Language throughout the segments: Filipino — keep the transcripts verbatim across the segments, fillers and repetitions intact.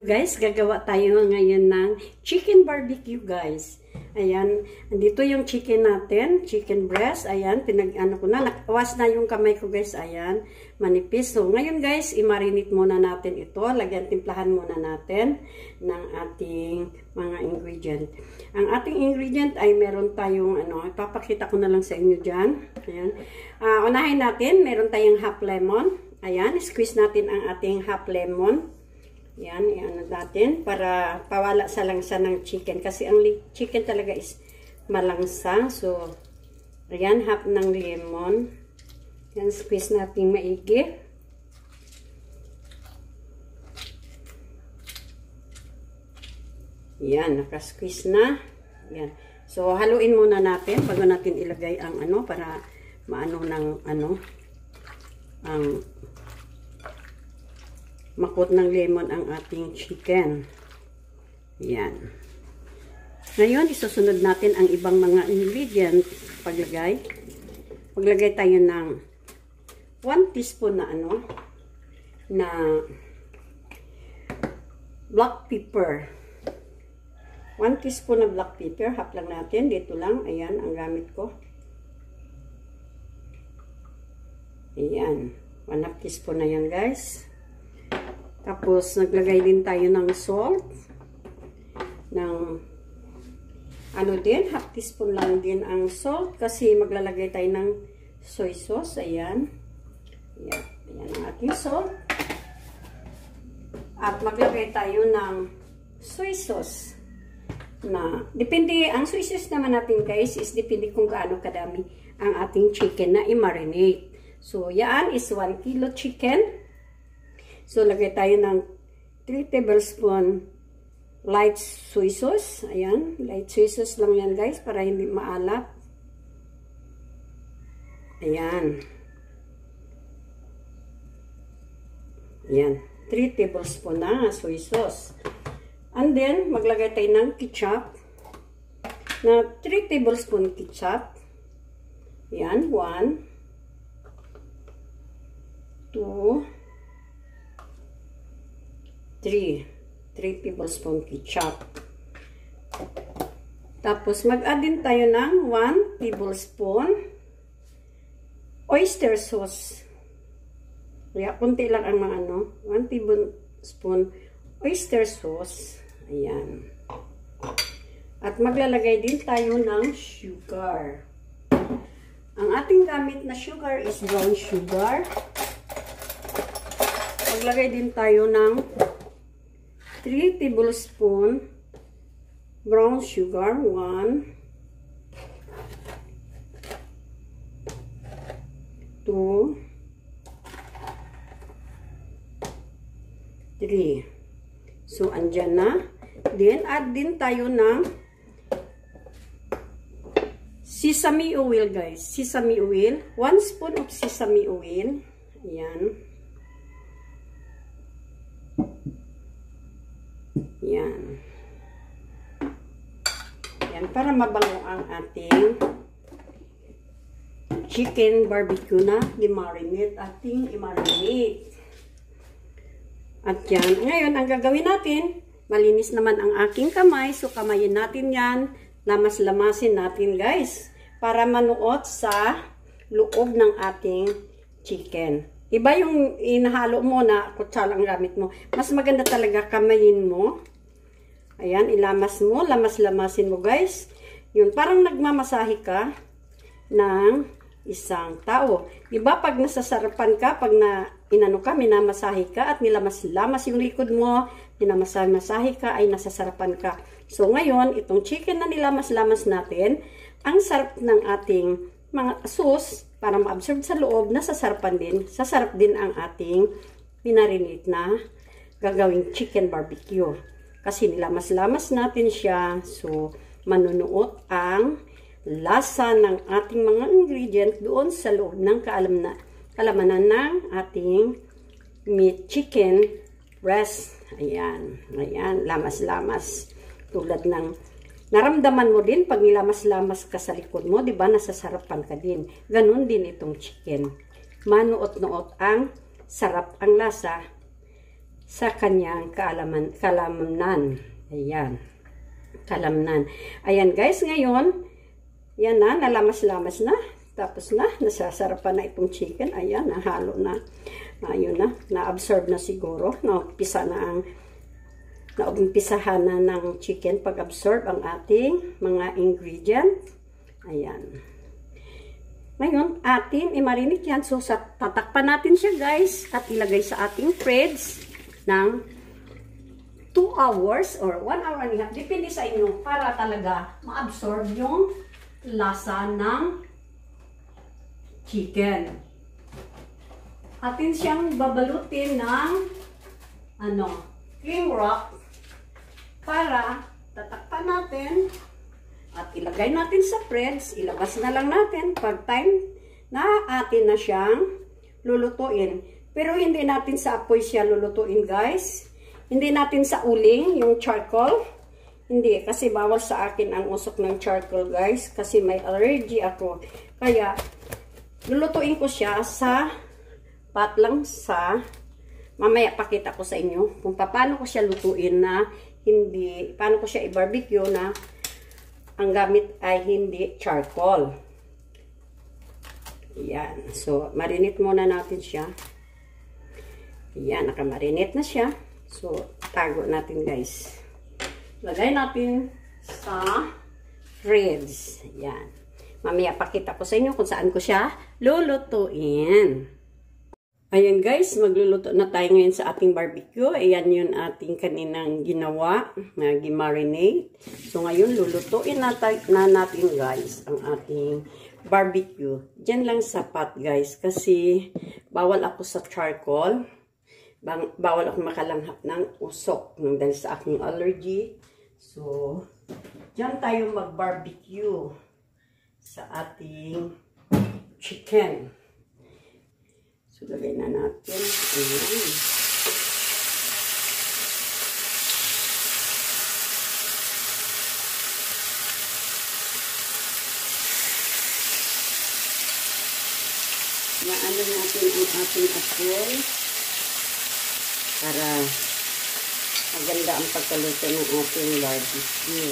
Guys, gagawa tayo ngayon ng chicken barbecue, guys. Ayan, andito yung chicken natin, chicken breast. Ayan, pinag-ano ko na, nakawas na yung kamay ko, guys. Ayan, manipis. So, ngayon, guys, i-marinate muna natin ito. Lagyan, timplahan muna natin ng ating mga ingredient. Ang ating ingredient ay meron tayong, ano, ipapakita ko na lang sa inyo dyan. Ayan. Uh, unahin natin, meron tayong half lemon. Ayan, squeeze natin ang ating half lemon. Yan, i-ano natin para pawala sa langsa ng chicken. Kasi ang chicken talaga is malangsa. So, ayan, half ng lemon. Yan, squeeze natin maigi. Yan, nakasqueeze na. Yan. So, haluin muna natin bago natin ilagay ang ano para maano ng ano ang makot ng lemon ang ating chicken. Yan. Ngayon, isusunod natin ang ibang mga ingredient. Paglagay. Paglagay tayo ng one teaspoon na ano, na black pepper. one teaspoon na black pepper. Half lang natin. Dito lang. Ayan, ang gamit ko. Ayan. one half teaspoon na yan, guys. Tapos, naglagay din tayo ng salt. Ng, ano din, half teaspoon lang din ang salt. Kasi maglalagay tayo ng soy sauce. Ayan. Ayan, ayan ang ating salt. At maglagay tayo ng soy sauce. Na, depende, ang soy sauce naman natin, guys, is depende kung gaano kadami ang ating chicken na i-marinate. So, yan is one kilo chicken. So, lagay tayo ng three tablespoon light soy sauce. Ayan. Light soy sauce lang yan, guys, para hindi maalat. Ayan. Ayan. three tablespoon na soy sauce. And then, maglagay tayo ng ketchup. Na three tablespoon ketchup. Ayan. one. two. three. three tablespoon ketchup. Tapos, mag-add din tayo ng one tablespoon oyster sauce. Kaya, kunti lang ang mga ano. one tablespoon oyster sauce. Ayan. At maglalagay din tayo ng sugar. Ang ating gamit na sugar is brown sugar. Maglagay din tayo ng three tablespoon brown sugar. one, two, three. So, andyan na. Then, add din tayo ng sesame oil, guys. Sesame oil. one spoon of sesame oil. Ayan. Yan. Yan, para mabango ang ating chicken barbecue na i-marinate. Ating i-marinate. At yan. Ngayon, ang gagawin natin, malinis naman ang aking kamay. So, kamayin natin yan. Lamas-lamasin natin, guys. Para manuot sa loob ng ating chicken. Iba yung inahalo mo na kutsara ang gamit mo. Mas maganda talaga kamayin mo. Ayan, ilamas mo. Lamas-lamasin mo, guys. Yun, parang nagmamasahe ka ng isang tao. Diba, pag nasasarapan ka, pag na, inano ka, minamasahe ka, at nilamas-lamas yung likod mo, minamasahe ka, ay nasasarapan ka. So, ngayon, itong chicken na nilamas-lamas natin, ang sarap ng ating mga sauce, para ma-absorb sa loob, nasasarapan din, sasarap din ang ating pinarinate na gagawing chicken barbecue. Kasi nilamas-lamas natin siya, so manunuot ang lasa ng ating mga ingredient doon sa loob ng kaalam na, kalamanan ng ating meat chicken breast. Ayan, ayan, lamas-lamas. Tulad ng naramdaman mo din pag nilamas-lamas ka sa likod mo, di ba, nasasarapan ka din. Ganun din itong chicken. Manuot-nuot ang sarap, ang lasa sa kanyang kaalaman, kalamnan. Ayan. Kalamnan. Ayan guys, ngayon, yan na, nalamas-lamas na. Tapos na, nasasarapan na itong chicken. Ayan, nahalo na. Ayun na, na-absorb na siguro. Na-umpisa na ang, na-umpisahan na ng chicken pag-absorb ang ating mga ingredients. Ayan. Ngayon, atin i-marinate yan. So, sa, tatakpan natin siya guys at ilagay sa ating fridge ng two hours or one hour and a half. Depende sa inyo para talaga ma-absorb yung lasa ng chicken. Atin siyang babalutin ng ano, cling wrap para tatakpan natin at ilagay natin sa fridge. Ilabas na lang natin pag time na atin na siyang lulutuin. Pero hindi natin sa apoy siya lulutuin guys. Hindi natin sa uling, yung charcoal. Hindi, kasi bawal sa akin ang usok ng charcoal guys. Kasi may allergy ako. Kaya, lulutuin ko siya sa pot lang sa, mamaya pakita ko sa inyo kung paano ko siya lutuin na hindi, paano ko siya i-barbecue na ang gamit ay hindi charcoal. Yan. So, marinate muna natin siya. Yan, nakamarinate na siya. So, tago natin guys. Lagay natin sa fridge. Yan. Mamaya pakita ko sa inyo kung saan ko siya lulutuin. Ayan guys, magluluto na tayo ngayon sa ating barbecue. Ayan yun ating kaninang ginawa na gimarinate. So ngayon lulutuin na, na natin guys ang ating barbecue. Diyan lang sa pot guys kasi bawal ako sa charcoal. Bawal ako makalanghap ng usok dahil sa aking allergy. So, diyan tayo mag-barbecue sa ating chicken. So, lagay na natin. Ayan. Yaano natin ang ating apoy para maganda ang pagkaluto ng ating barbecue.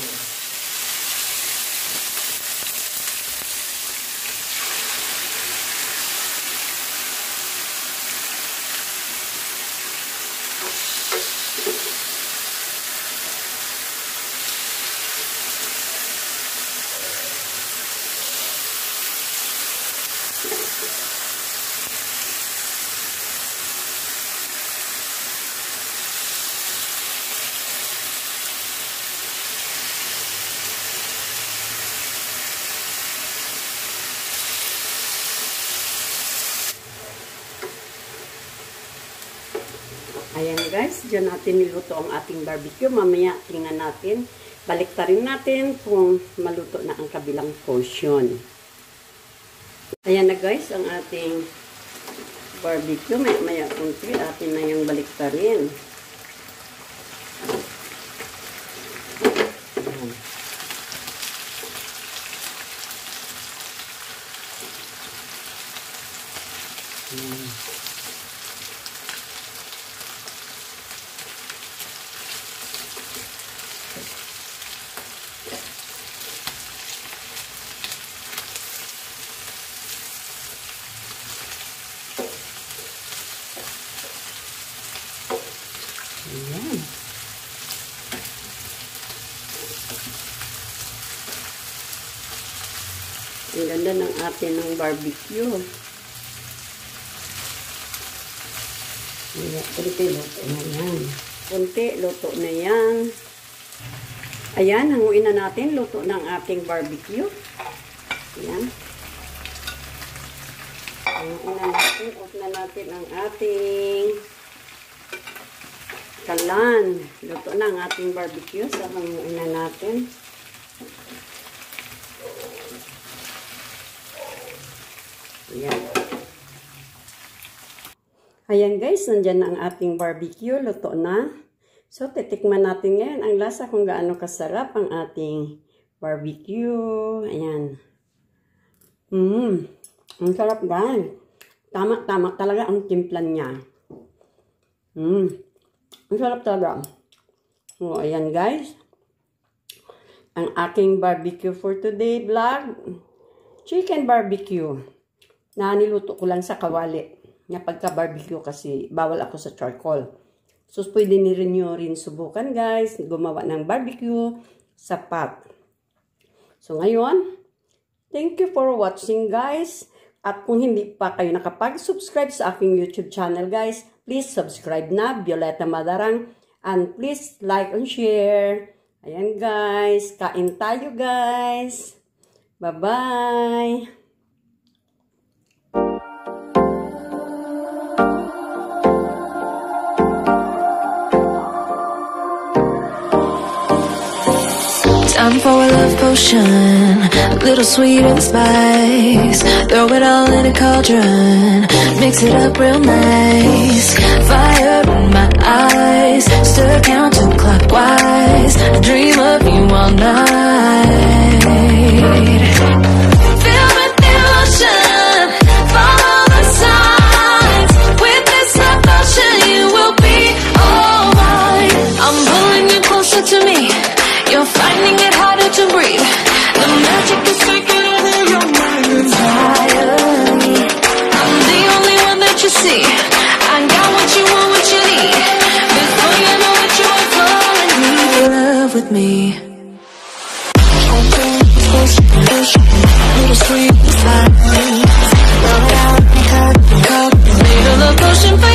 Ayan guys, dyan natin niluto ang ating barbecue. Mamaya tingnan natin, baliktarin natin kung maluto na ang kabilang portion. Ayan na guys, ang ating barbecue. Maya-maya kunti, atin na yung baliktarin. Ayan. Ayan. Ayan. Ang ganda ng atin ng barbecue. Ayan, kunti luto na yan. Kunti luto na yan. Ayan, hanguin na natin. Luto ng ating barbecue. Ayan. Hanguin na natin. Off na natin ang ating kalan. Luto na ang ating barbecue. So, hanguin na natin. Ayan. Ayan guys, nandyan na ang ating barbecue. Luto na. So, titikman natin ngayon ang lasa kung gaano kasarap ang ating barbecue. Ayan. Mmm. Ang sarap guys. Tama-tama talaga ang timplan niya. Mmm. Ang sarap talaga. So, ayan guys. Ang aking barbecue for today vlog. Chicken barbecue. Na niluto ko lang sa kawali. Na pagka-barbecue kasi bawal ako sa charcoal. So, pwede ni rin nyo rin subukan guys. Gumawa ng barbecue sa pot. So, ngayon, thank you for watching guys. At kung hindi pa kayo nakapag-subscribe sa aking YouTube channel guys, please subscribe na, Violeta Madarang. And please like and share. Ayan guys, kain tayo guys. Bye-bye. Time for a love potion, a little sweet and spice. Throw it all in a cauldron, mix it up real nice. Fire in my eyes, stir counterclockwise. I dream of you all night. Filled with emotion, follow the signs. With this love potion, you will be all mine. I'm pulling you closer to me. You're finding it harder to breathe. The magic is taking over your mind entirely. I'm the only one that you see. I got what you want, what you need. Before you know it, you are falling in love with me. Little sweet, made a love potion for